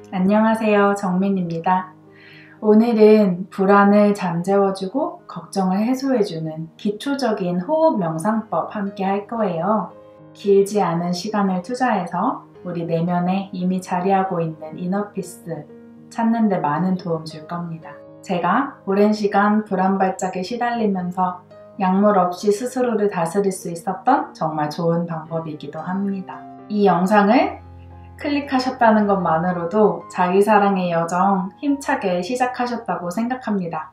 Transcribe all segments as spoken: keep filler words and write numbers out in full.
안녕하세요. 정민입니다. 오늘은 불안을 잠재워주고 걱정을 해소해주는 기초적인 호흡 명상법 함께 할 거예요. 길지 않은 시간을 투자해서 우리 내면에 이미 자리하고 있는 이너피스 찾는 데 많은 도움 줄 겁니다. 제가 오랜 시간 불안 발작에 시달리면서 약물 없이 스스로를 다스릴 수 있었던 정말 좋은 방법이기도 합니다. 이 영상을 클릭하셨다는 것만으로도 자기사랑의 여정 힘차게 시작하셨다고 생각합니다.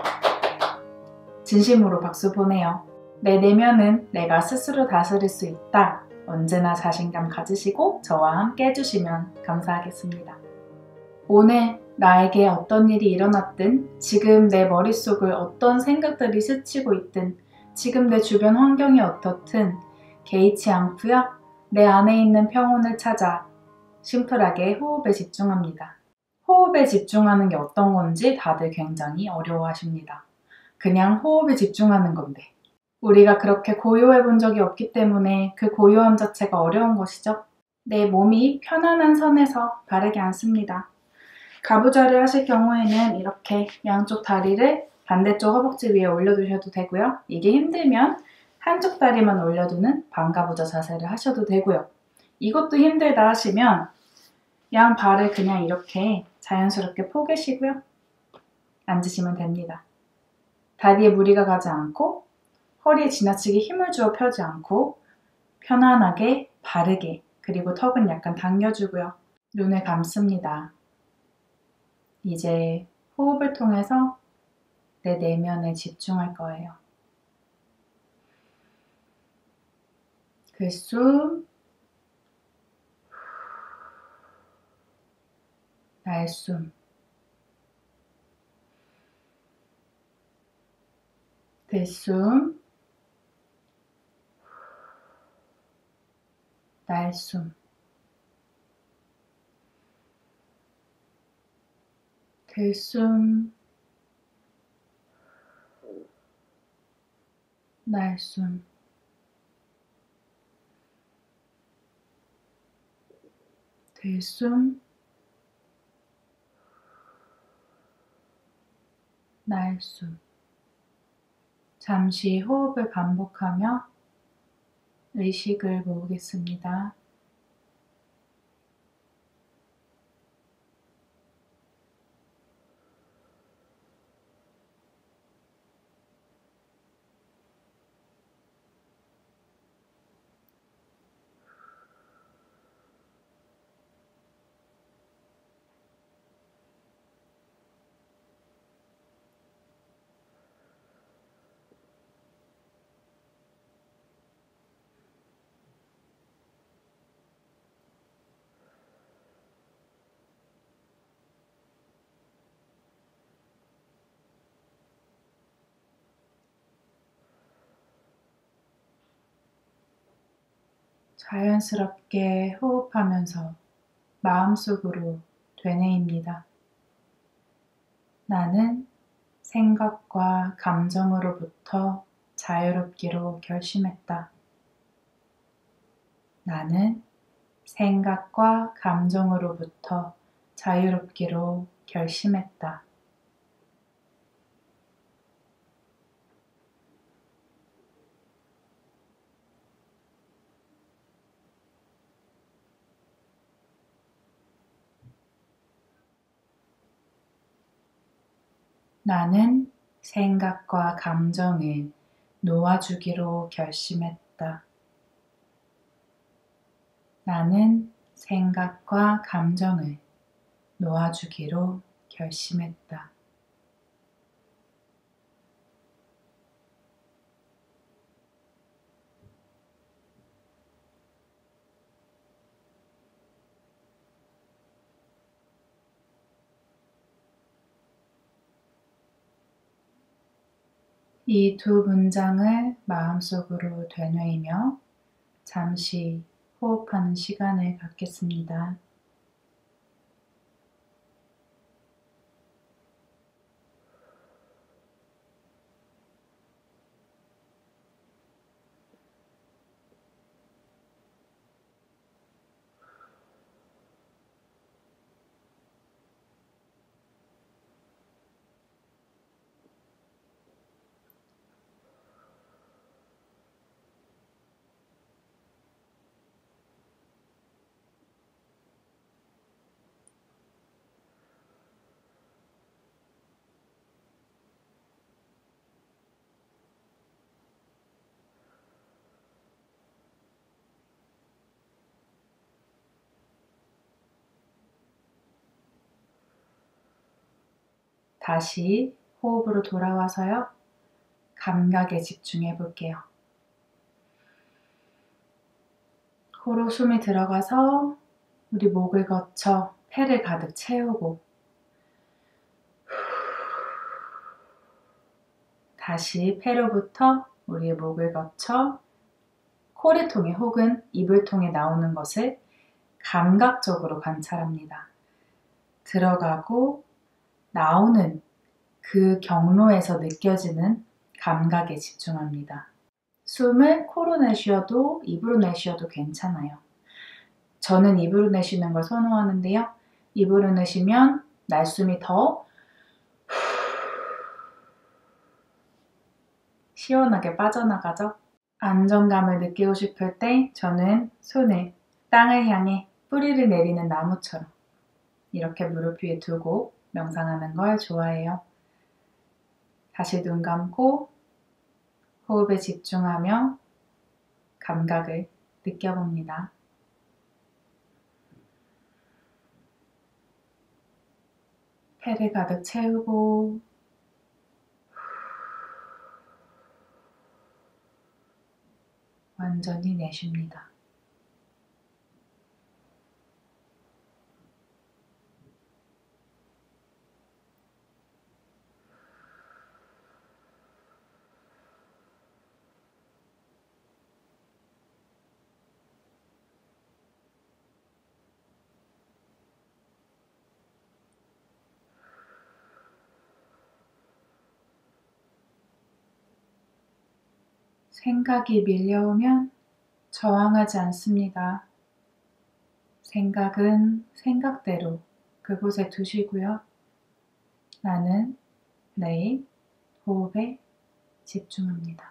진심으로 박수 보내요. 내 내면은 내가 스스로 다스릴 수 있다. 언제나 자신감 가지시고 저와 함께 해주시면 감사하겠습니다. 오늘 나에게 어떤 일이 일어났든, 지금 내 머릿속을 어떤 생각들이 스치고 있든, 지금 내 주변 환경이 어떻든 개의치 않고요. 내 안에 있는 평온을 찾아 심플하게 호흡에 집중합니다. 호흡에 집중하는 게 어떤 건지 다들 굉장히 어려워하십니다. 그냥 호흡에 집중하는 건데, 우리가 그렇게 고요해 본 적이 없기 때문에 그 고요함 자체가 어려운 것이죠. 내 몸이 편안한 선에서 바르게 앉습니다. 가부좌를 하실 경우에는 이렇게 양쪽 다리를 반대쪽 허벅지 위에 올려두셔도 되고요. 이게 힘들면 한쪽 다리만 올려두는 반가부좌 자세를 하셔도 되고요. 이것도 힘들다 하시면 양 발을 그냥 이렇게 자연스럽게 포개시고요. 앉으시면 됩니다. 다리에 무리가 가지 않고 허리에 지나치게 힘을 주어 펴지 않고 편안하게 바르게, 그리고 턱은 약간 당겨주고요. 눈을 감습니다. 이제 호흡을 통해서 내 내면에 집중할 거예요. 그 숨, 날숨, 들숨, 날숨, 들숨, 날숨, 들숨, 날숨. 잠시 호흡을 반복하며 의식을 모으겠습니다. 자연스럽게 호흡하면서 마음속으로 되뇌입니다. 나는 생각과 감정으로부터 자유롭기로 결심했다. 나는 생각과 감정으로부터 자유롭기로 결심했다. 나는 생각과 감정을 놓아주기로 결심했다. 나는 생각과 감정을 놓아주기로 결심했다. 이 두 문장을 마음속으로 되뇌이며 잠시 호흡하는 시간을 갖겠습니다. 다시 호흡으로 돌아와서요. 감각에 집중해 볼게요. 코로 숨이 들어가서 우리 목을 거쳐 폐를 가득 채우고 다시 폐로부터 우리의 목을 거쳐 코를 통해 혹은 입을 통해 나오는 것을 감각적으로 관찰합니다. 들어가고 나오는 그 경로에서 느껴지는 감각에 집중합니다. 숨을 코로 내쉬어도 입으로 내쉬어도 괜찮아요. 저는 입으로 내쉬는 걸 선호하는데요. 입으로 내쉬면 날숨이 더 시원하게 빠져나가죠. 안정감을 느끼고 싶을 때 저는 손을 땅을 향해 뿌리를 내리는 나무처럼 이렇게 무릎 위에 두고 명상하는 걸 좋아해요. 다시 눈 감고 호흡에 집중하며 감각을 느껴봅니다. 폐를 가득 채우고 완전히 내쉽니다. 생각이 밀려오면 저항하지 않습니다. 생각은 생각대로 그곳에 두시고요. 나는 내 호흡에 집중합니다.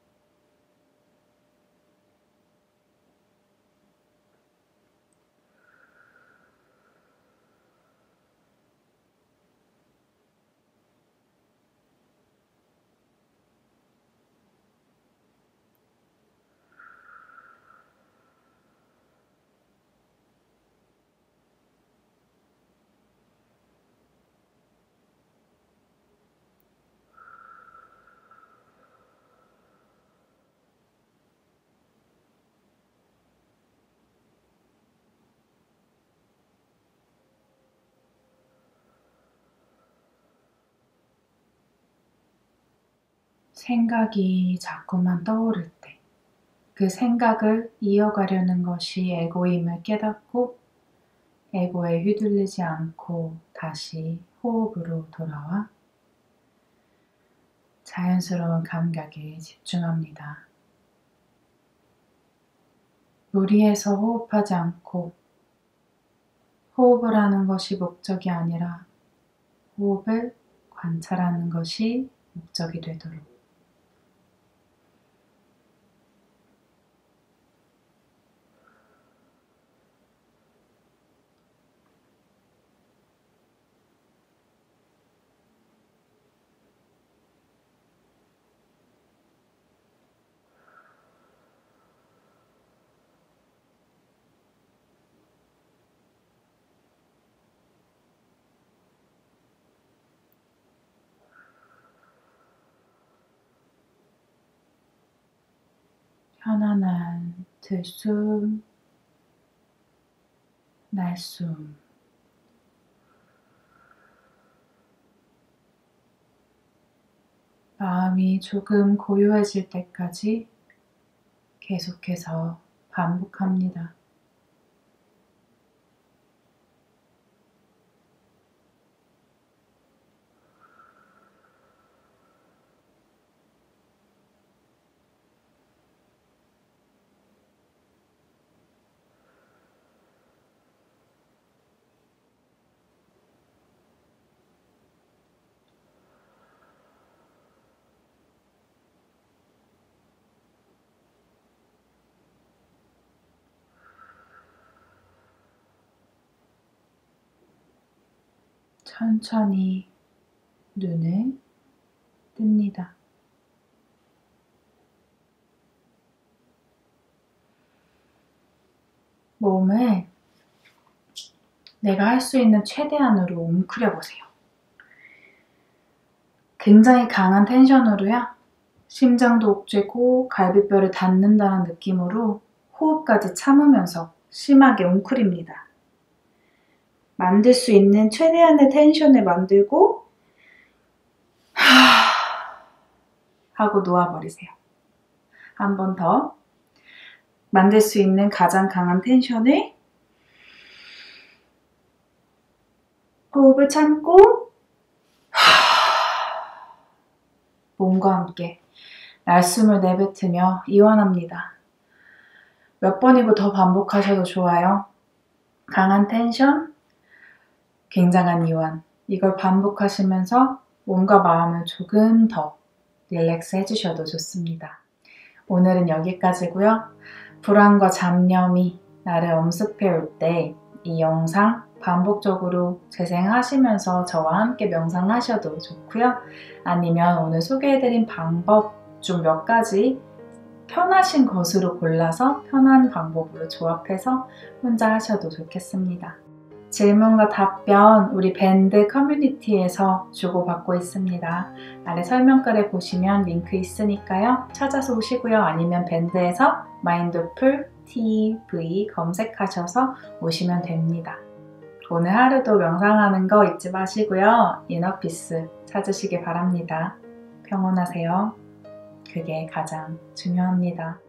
생각이 자꾸만 떠오를 때 그 생각을 이어가려는 것이 에고임을 깨닫고 에고에 휘둘리지 않고 다시 호흡으로 돌아와 자연스러운 감각에 집중합니다. 무리해서 호흡하지 않고 호흡을 하는 것이 목적이 아니라 호흡을 관찰하는 것이 목적이 되도록 편안한 들숨, 날숨 마음이 조금 고요해질 때까지 계속해서 반복합니다. 천천히 눈을 뜹니다. 몸을 내가 할 수 있는 최대한으로 웅크려 보세요. 굉장히 강한 텐션으로요. 심장도 옥죄고 갈비뼈를 닿는다는 느낌으로 호흡까지 참으면서 심하게 웅크립니다. 만들 수 있는 최대한의 텐션을 만들고 하... 하고 놓아버리세요. 한 번 더. 만들 수 있는 가장 강한 텐션을 호흡을 참고 몸과 함께 날숨을 내뱉으며 이완합니다. 몇 번이고 더 반복하셔도 좋아요. 강한 텐션, 굉장한 이완. 이걸 반복하시면서 몸과 마음을 조금 더 릴렉스 해주셔도 좋습니다. 오늘은 여기까지고요. 불안과 잡념이 나를 엄습해 올 때 이 영상 반복적으로 재생하시면서 저와 함께 명상하셔도 좋고요. 아니면 오늘 소개해드린 방법 중 몇 가지 편하신 것으로 골라서 편한 방법으로 조합해서 혼자 하셔도 좋겠습니다. 질문과 답변 우리 밴드 커뮤니티에서 주고받고 있습니다. 아래 설명글에 보시면 링크 있으니까요. 찾아서 오시고요. 아니면 밴드에서 마인드풀 티비 검색하셔서 오시면 됩니다. 오늘 하루도 명상하는 거 잊지 마시고요. 이너피스 찾으시기 바랍니다. 평온하세요. 그게 가장 중요합니다.